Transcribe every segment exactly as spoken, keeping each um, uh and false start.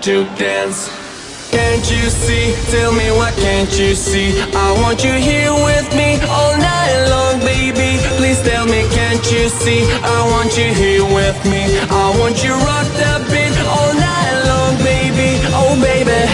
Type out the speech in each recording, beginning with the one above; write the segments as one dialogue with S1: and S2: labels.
S1: to dance. Can't you see? Tell me why can't you see? I want you here with me all night long, baby. Please tell me, can't you see? I want you here with me. I want you rock that beat all night long, baby. Oh baby.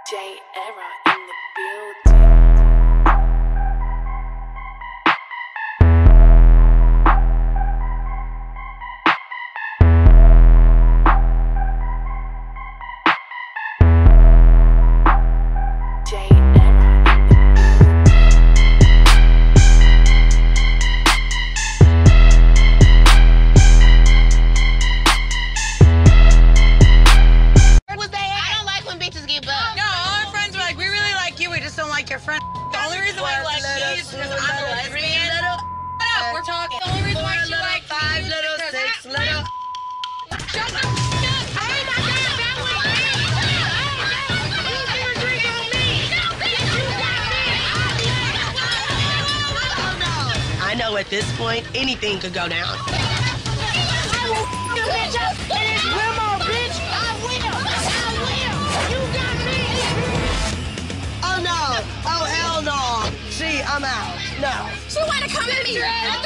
S2: J Era in the building. J
S3: your friend. The only reason why you like me is because I'm a lesbian. Shut up, we're talking. The only reason why she likes me
S4: five
S3: is
S4: little,
S3: because
S4: six little.
S3: Shut the f*** up! Hey, my God, that was me! You didn't drink on me! You got me!
S4: Oh no! I know at this point, anything could go down.
S3: I will f*** you, bitch, up in this limo, bitch! I will! I will! You got me!
S4: Oh no! Oh hell no! See, I'm out. No.
S3: She wanna come at me!